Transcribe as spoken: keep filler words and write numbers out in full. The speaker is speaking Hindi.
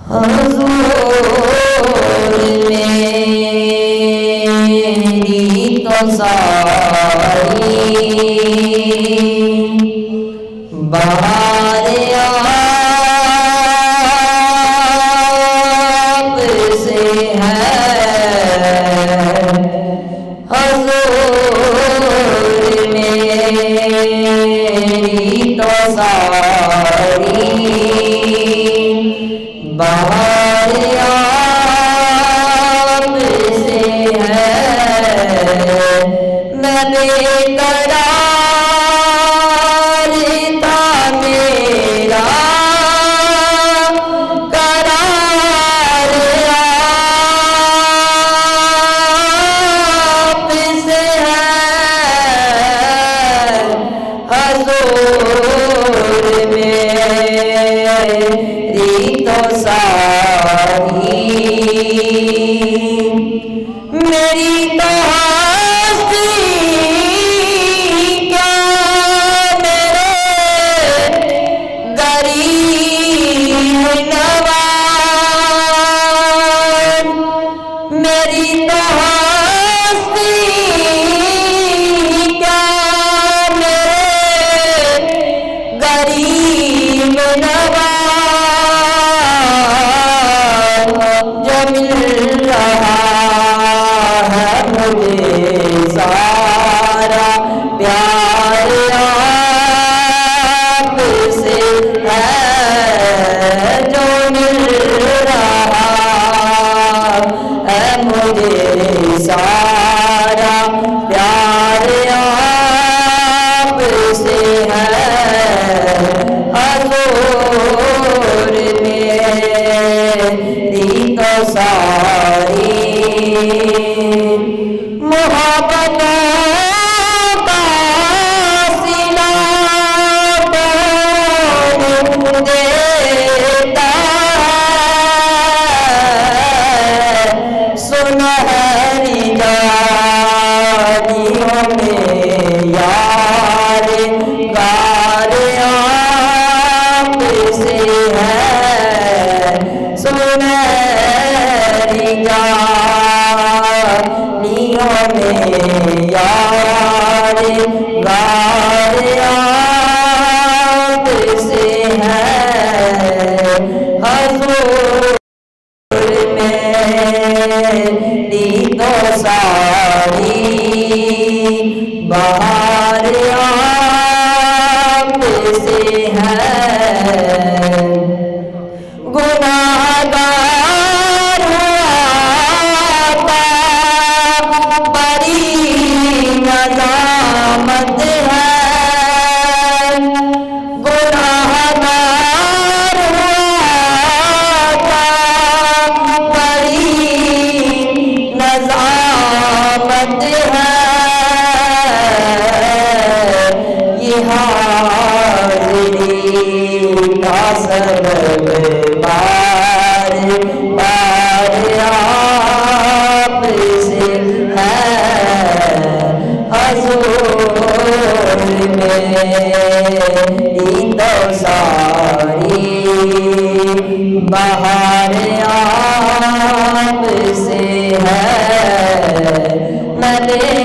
हुजूर मेरी तो सारी बहार आप से है। हुजूर मेरी तो सारी बहार आप से है। मैं बेकरार था मेरा करार आप से है। हुजूर मेरी तो सारी मेरी तो हस्ती क्या मेरे गरीब नवाज। मेरी तो हस्ती क्या मेरे गरीब नवाज। जो मिल रहा है मुझे सारा प्यार आप से है। जो मिल रहा है मुझे सारा प्यार आप से है। हुजूर मेरी तो सारी मोहब्बतों का सिला कौन देता है। सुनहरी जानियों में यार गार आप से है। सुनहरी जानियों में यार गार आप से है। हुजूर मेरी तो सारी बहार आप से है। गुनाहगार हुआ बड़ी नज़ामत है। गुनाहगार हुआ बड़ी नज़ामत है। ये हाज़िरी का सबब बार बार आप से है। हुजूर मेरी तो सारी बहार आप से है। मैं